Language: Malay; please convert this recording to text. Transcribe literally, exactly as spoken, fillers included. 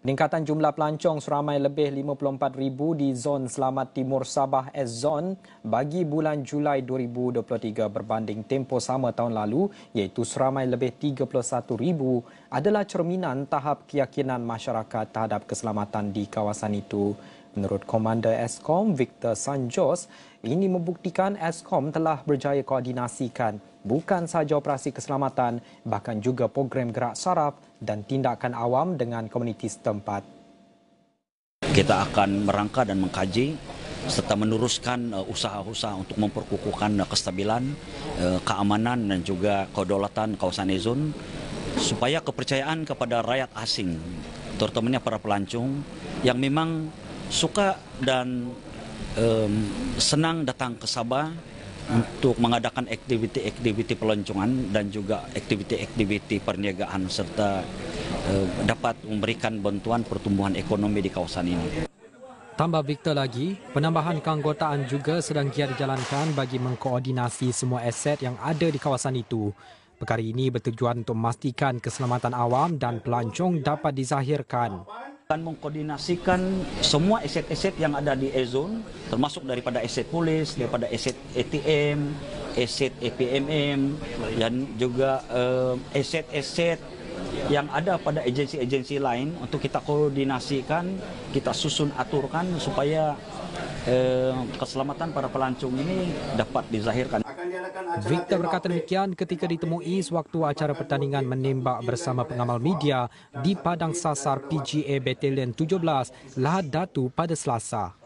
Peningkatan jumlah pelancong seramai lebih lima puluh empat ribu di zon Selamat Timur Sabah S-Zone bagi bulan Julai dua ribu dua puluh tiga berbanding tempoh sama tahun lalu iaitu seramai lebih tiga puluh satu ribu adalah cerminan tahap keyakinan masyarakat terhadap keselamatan di kawasan itu. Menurut Komander Eskom Victor Sanjos, ini membuktikan Eskom telah berjaya koordinasikan bukan sahaja operasi keselamatan, bahkan juga program gerak saraf dan tindakan awam dengan komuniti setempat. Kita akan merangka dan mengkaji serta meneruskan uh, usaha-usaha untuk memperkukuhkan uh, kestabilan, uh, keamanan dan juga kedaulatan kawasan E-Zone supaya kepercayaan kepada rakyat asing, terutamanya para pelancong yang memang suka dan um, senang datang ke Sabah untuk mengadakan aktiviti-aktiviti pelancongan dan juga aktiviti-aktiviti perniagaan serta uh, dapat memberikan bantuan pertumbuhan ekonomi di kawasan ini. Tambah Victor lagi, penambahan keanggotaan juga sedang giat dijalankan bagi mengkoordinasi semua aset yang ada di kawasan itu. Perkara ini bertujuan untuk memastikan keselamatan awam dan pelancong dapat dizahirkan. Akan mengkoordinasikan semua aset-aset yang ada di E-Zone, termasuk daripada aset polis, daripada aset A T M, aset A P M M, dan juga uh, aset-aset yang ada pada agensi-agensi lain untuk kita koordinasikan, kita susun aturkan supaya eh, keselamatan para pelancong ini dapat dizahirkan. Victor berkata demikian ketika ditemui sewaktu acara pertandingan menembak bersama pengamal media di Padang Sasar P G A Battalion tujuh belas Lahad Datu pada Selasa.